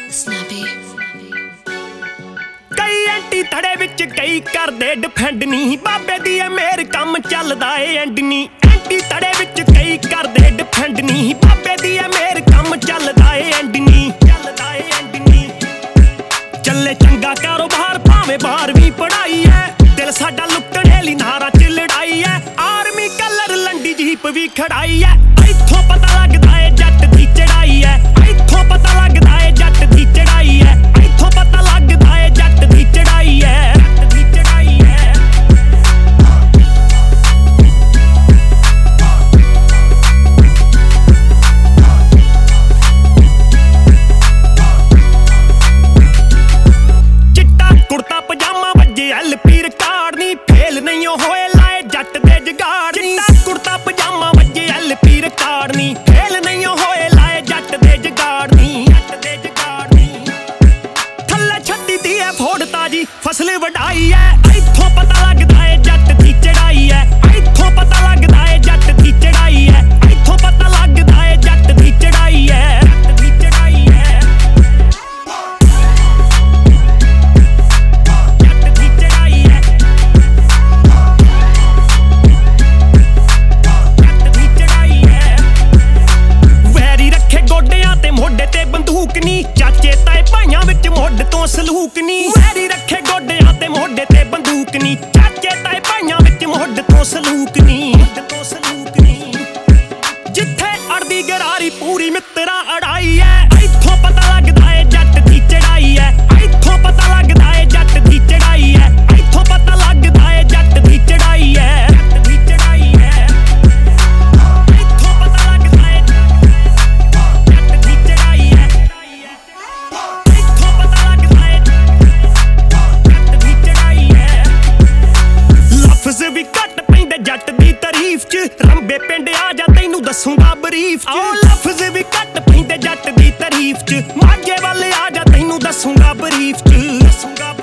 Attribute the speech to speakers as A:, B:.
A: Snappy
B: कई anti थड़े विच कई करदे डिफेंड नी बाबे दी मेर कम चलदा ए एंड नी एंटी थड़े विच कई करदे डिफेंड नी बाबे दी मेर कम चलदा ए एंड नी चले चंगा कारोबार भावें 12वीं पढ़ाई है दिल साडा लुकड़े ली नारा च लड़ाई है आर्मी कलर लंडी जीप भी खड़ाई है इत्थों पता लगदा है जट दी चढ़ाई है इत्थों पता लगदा है जट दी चढ़ाई है इत्थों पता लगदा है जट दी चढ़ाई है चिट्टा कुर्ता पजामा वजे एलपी रिकॉर्ड नी फेल नहीं होए लाए जट दे जगाड़ चिट्टा कुर्ता पजामा वजे एलपी रिकॉर्ड नी फेल नहीं होए लाए जट दे जगाड़ नी थल्ले छड्डी दी है फोड़ ताजी फसल वढाई है इत्थों पता लगदा है जट दी चढ़ाई है इत्थों पता लगदा है जट दी चढ़ाई है इत्थों पता लगदा है जट दी चढ़ाई है चाचे ताए भाइयां विच मुढ तो सलूक नी वैरी रखे गोडियां ते मोढे ते बंदूक नी चाचे ताए भाइयां विच मुढ तो सलूक नी जिथे अड़दी गरारी पूरी मित्रा अड़ाई है इत्थों पता लगदा है जट दी चढ़ाई है इत्थों पता लगदा है जट दी चढ़ाई है इत्थों पता लगदा है जट दी चढ़ाई है भी घट पैंदे जट दी तारीफ च रंबे पिंड आ जा तैनू दसूंगा बरीफ च लफ्ज भी घट पैंदे जट दी तारीफ च माझे वाले आ जा तैनू दसूंगा बरीफ च